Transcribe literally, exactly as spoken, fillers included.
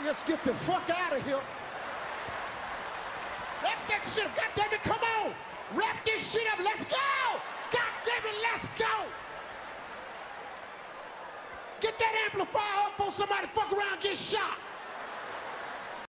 Let's get the fuck out of here. Wrap that shit up. God damn it, come on. Wrap this shit up. Let's go. God damn it, let's go. Get that amplifier up before somebody fuck around and get shot.